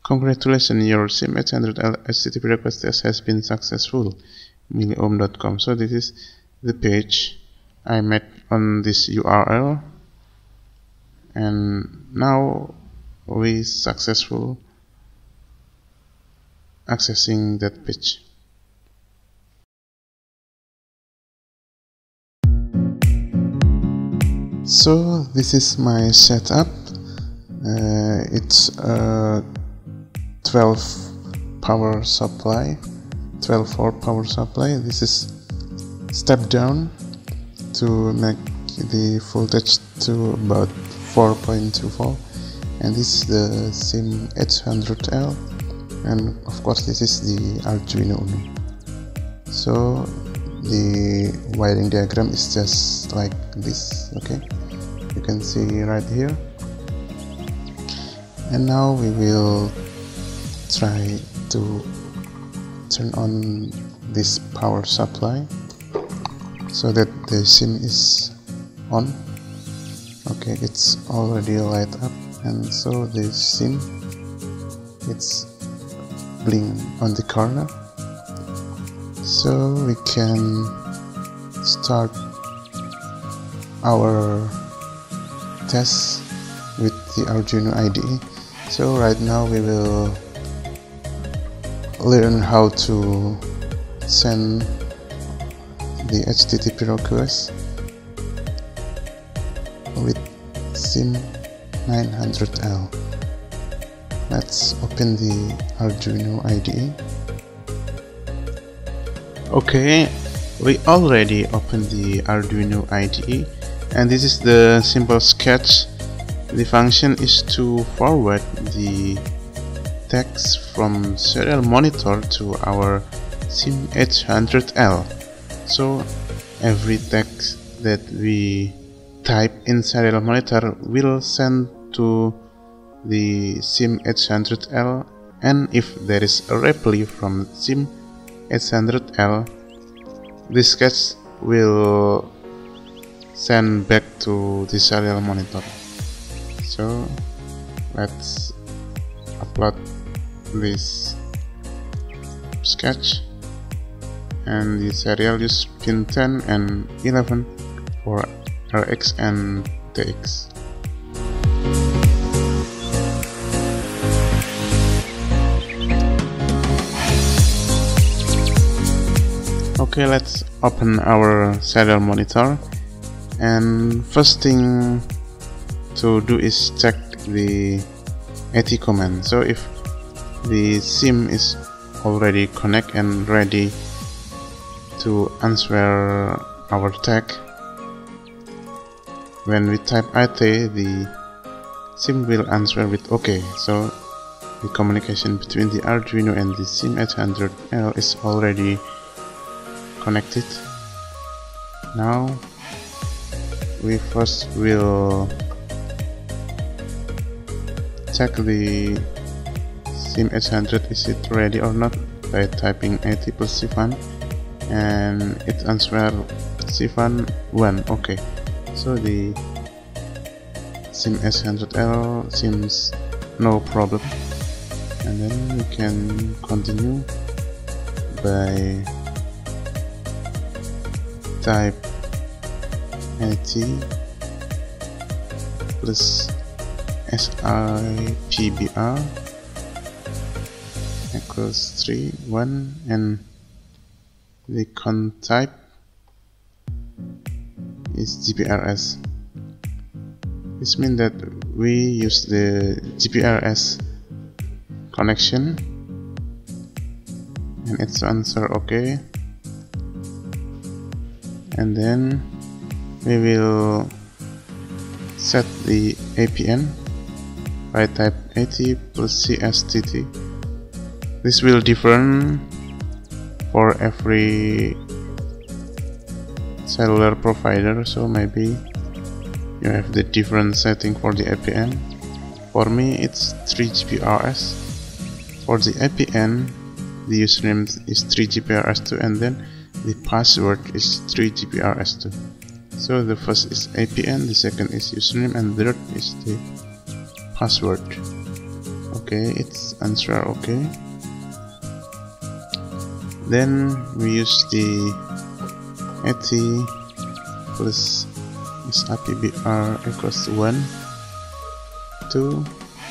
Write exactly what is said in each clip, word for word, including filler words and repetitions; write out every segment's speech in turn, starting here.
Congratulations, your SIM eight hundred L H T T P request test has been successful. milliohm dot com. So this is the page I made on this U R L, and now we successful accessing that page. So this is my setup. Uh, it's a twelve power supply, twelve volt power supply. This is step down to make the voltage to about four point two volt, and this is the SIM eight hundred L, and of course this is the Arduino Uno. So the wiring diagram is just like this. Okay, you can see right here. And now we will try to turn on this power supply so that the SIM is on. Okay, it's already light up, and so the SIM, it's blink on the corner. So we can start our test with the Arduino I D E. So right now we will learn how to send the H T T P request with SIM nine hundred L. Let's open the Arduino I D E. Okay, we already opened the Arduino I D E, and this is the simple sketch. The function is to forward the text from serial monitor to our SIM eight hundred L. So every text that we type in serial monitor will send to the SIM eight hundred L, and if there is a reply from SIM eight hundred L, this sketch will send back to the serial monitor. So let's upload this sketch, and the serial use pin ten and eleven for R X and T X. Okay, let's open our serial monitor, and first thing to do is check the A T command. So if the SIM is already connected and ready to answer our tag, when we type A T, the SIM will answer with OK. So the communication between the Arduino and the SIM eight hundred L is already connected. Now we first will check the SIM eight hundred, is it ready or not, by typing A T plus C F A N, and it answers C F A N one. Okay, so the SIM eight hundred L seems no problem, and then we can continue by type A T plus S I P B R equals three one, and the con type is G P R S. This means that we use the G P R S connection, and it's answer OK, and then we will set the A P N by type A T plus C S T T. This will differ for every cellular provider, so maybe you have the different setting for the A P N. For me it's three G P R S. For the A P N, the username is three G P R S two, and then the password is three G P R S two. So the first is A P N, the second is username, and the third is the password. Okay, it's answer okay. Then we use the at plus sapbr equals to one, two,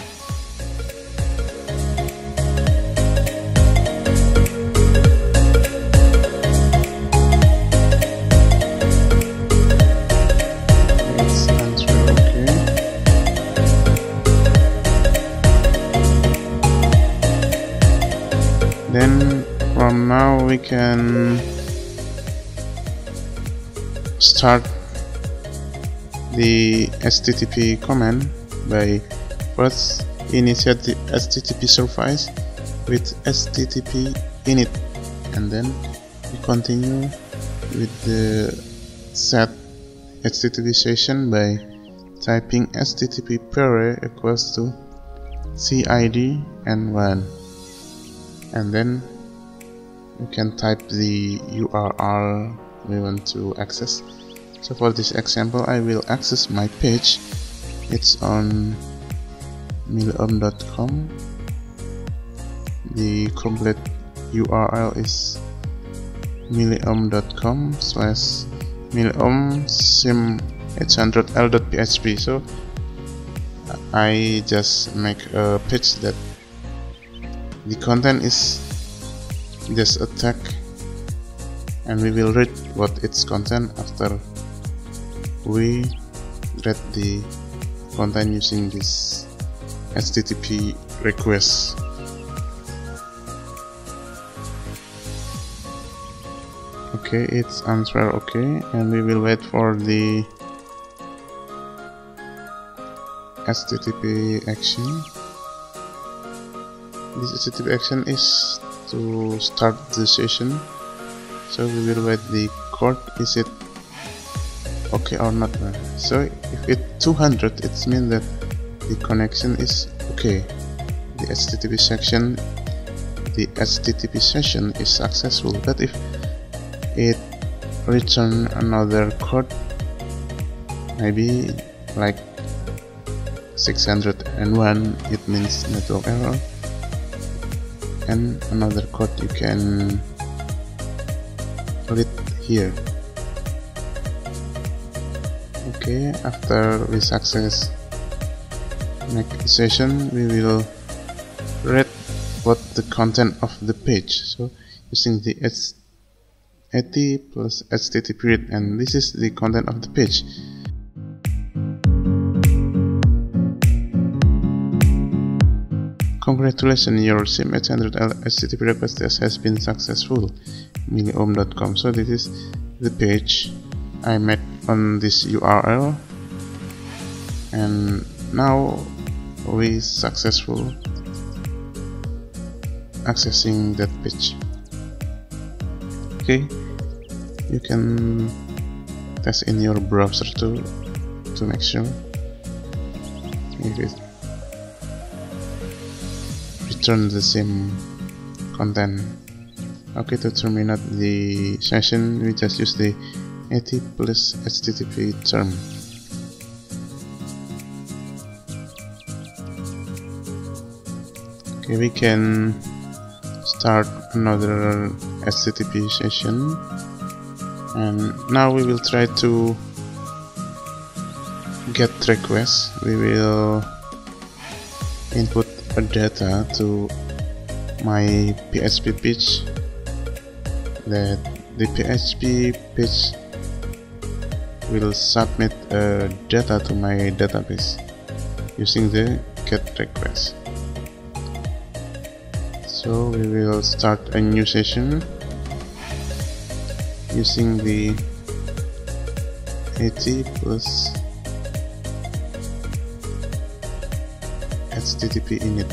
then from now we can start the H T T P command by first initiate the H T T P service with H T T P init, and then we continue with the set H T T P session by typing H T T P pair equals to cid and one, and then we can type the U R L we want to access. So for this example, I will access my page. It's on miliohm dot com. The complete U R L is miliohm dot com slash miliohm sim eight hundred L dot P H P. So I just make a page that the content is just a tag, and we will read what its content after we read the content using this H T T P request. Okay, it's answer okay, and we will wait for the H T T P action. This H T T P action is to start the session, so we will wait the code. Is it okay or not? So if it's two hundred, it means that the connection is okay. The H T T P section, the H T T P session is successful. But if it return another code, maybe like six hundred one, it means network error. And another code you can read here. Okay, after we success next session, we will read what the content of the page. So using the at plus H T T P read, and this is the content of the page. Congratulations, your SIM eight hundred L H T T P request test has been successful. miliohm dot com. So this is the page I made on this U R L, and now we successful accessing that page. Okay, you can test in your browser too to make sure if it return the same content. Okay, to terminate the session, we just use the at plus H T T P term. Okay, we can start another H T T P session, and now we will try to get request. We will input a data to my P H P page, that the P H P page will submit a data to my database using the get request. So we will start a new session using the at plus H T T P init.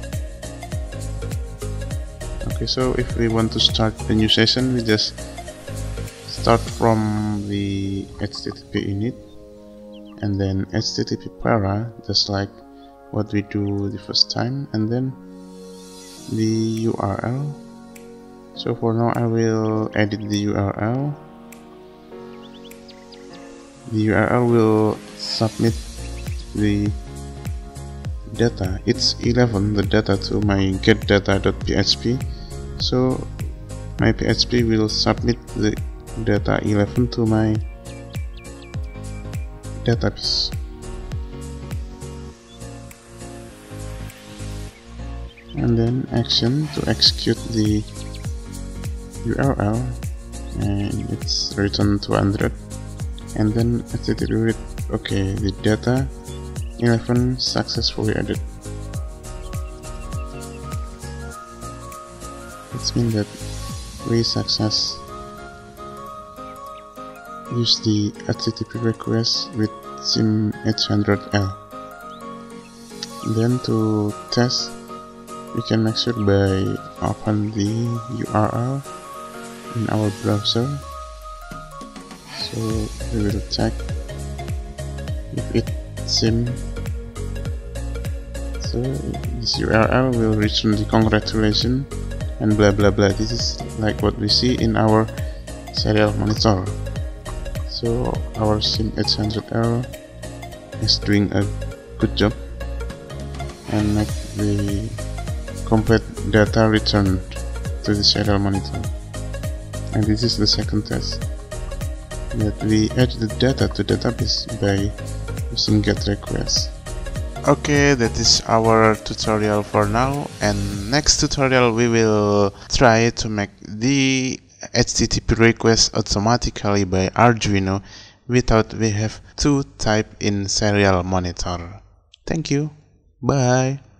Okay, so if we want to start a new session, we just start from the H T T P init and then H T T P para, just like what we do the first time, and then the U R L. So for now I will edit the U R L. The U R L will submit the data. It's eleven, the data to my get data.php. So my P H P will submit the data eleven to my database. And then action to execute the U R L, and it's return two hundred, and then H T T P read, okay, the data eleven successfully added. It means that we success use the H T T P request with SIM eight hundred L. Then to test, we can make sure by open the U R L in our browser. So we will check if it SIM. So this U R L will return the congratulations and blah blah blah. This is like what we see in our serial monitor. So our SIM eight hundred L is doing a good job and make the complete data returned to the serial monitor. And this is the second test, that we add the data to database by using get request. Okay, that is our tutorial for now, and next tutorial we will try to make the H T T P request automatically by Arduino without we have to type in serial monitor. Thank you. Bye.